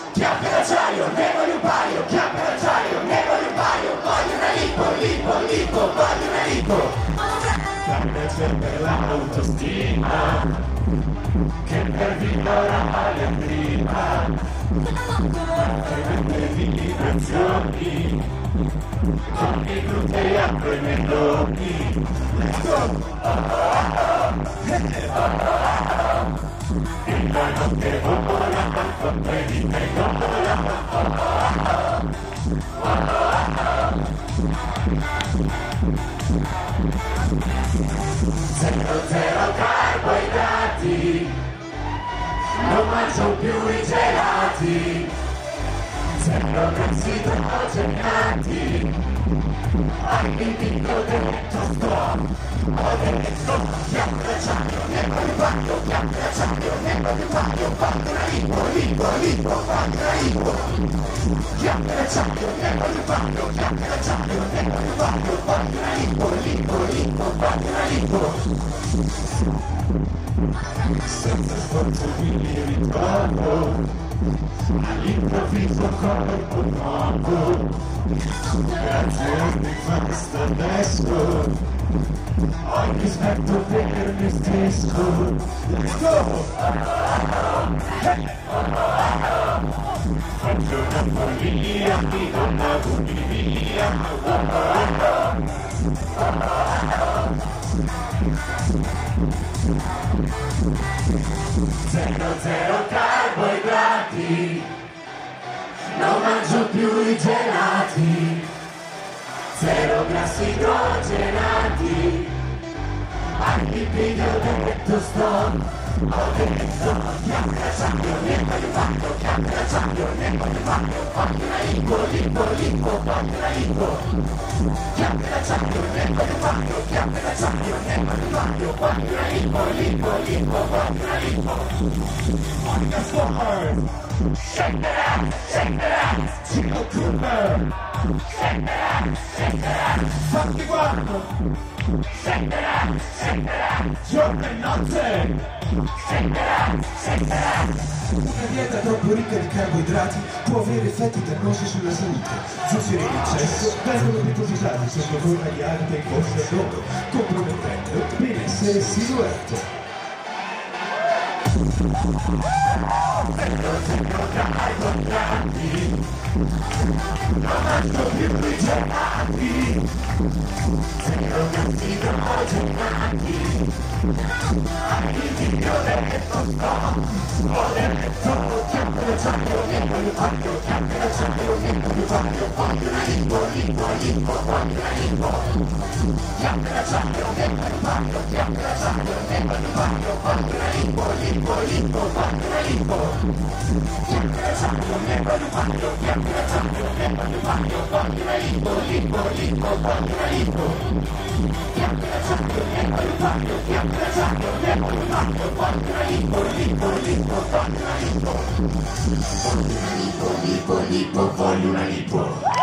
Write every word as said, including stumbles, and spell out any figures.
chiappa d'acciaio, ne voglio un paio, chiappa d'acciaio, ne voglio un paio, voglio una lipo, lipo, lipo, voglio una lipo. Cambia sempre l'autostima, che per vigorare prima, anche nelle vibrazioni, con i glutei apro i meloni. Let's go! E la notte vola, con me di me vola. Zero, zero carboidrati, non mangio più i gelati, zero grassi idrogenati, hai vinto dentro sto, ho dentro, chiammi d'acciaio, ne voglio bagno, chiammi d'acciaio, ne voglio bagno, bagno una lipo, lipo, lipo, bagno una lipo, chiammi d'acciaio, ne voglio bagno, chiammi d'acciaio, ne voglio bagno, bagno una lipo, lipo, lipo, bagno una lipo. Senza sforzo mi ritrovo, all'improvviso corpo nuovo, grazie a me fast adesso, ogni smetto per me stesso. Let's go! Faccio una follia, mi do una bulimia. Zero, zero carboidrati, non mangio più i gelati, zero grassi idrogenati, anche video detto sto, ho detto, chiammi d'acciaio, ne voglio bagno, chiammi d'acciaio, ne voglio bagno, voglio una lipo, lipo, lipo, voglio una lipo, chiammi d'acciaio, ne voglio bagno, chiammi d'acciaio, ne voglio bagno, voglio una lipo, lipo, lipo, voglio una lipo. Let's go hard! Shake that ass, shake that ass, Chico Cooper! Shake that ass, shake that ass, Funky Guardo! Shake that ass, shake that ass, giorno e notte! Shake that ass, shake that ass! Una dieta troppo ricca di carboidrati può avere effetti dannosi sulla salute. Zuccheri in eccesso vengono depositati sotto forma di alta in corso d'oro, compromettendo benessere e silhouette. Zero, zero carboidrati, non mangio più i gelati, zero grassi idrogenati, hai vinto dentro sto, ho detto, chiammi d'acciaio, ne voglio bagno, chiammi d'acciaio, ne voglio bagno, voglio una lipo, lipo, lipo, voglio una lipo, chiammi d'acciaio, ne voglio bagno, chiammi d'acciaio, ne voglio bagno, voglio una lipo, lipo, lipo, voglio una lipo, chiammi d'acciaio, ne voglio bagno, chiammi d'acciaio, ne voglio bagno, voglio una lipo, lipo, lipo, voglio una lipo, chiammi d'acciaio, ne voglio bagno, chiammi d'acciaio, ne voglio bagno, voglio una lipo, lipo, lipo, voglio una lipo, voglio una lipo, lipo, lipo, voglio una lipo.